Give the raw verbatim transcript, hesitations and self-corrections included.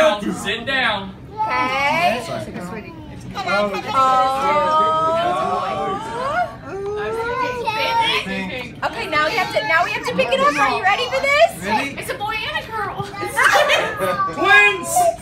down. Sit down. Okay. Oh. Okay, now we have to now we have to pick it up. Are you ready for this? Ready? It's a boy and a girl. Twins!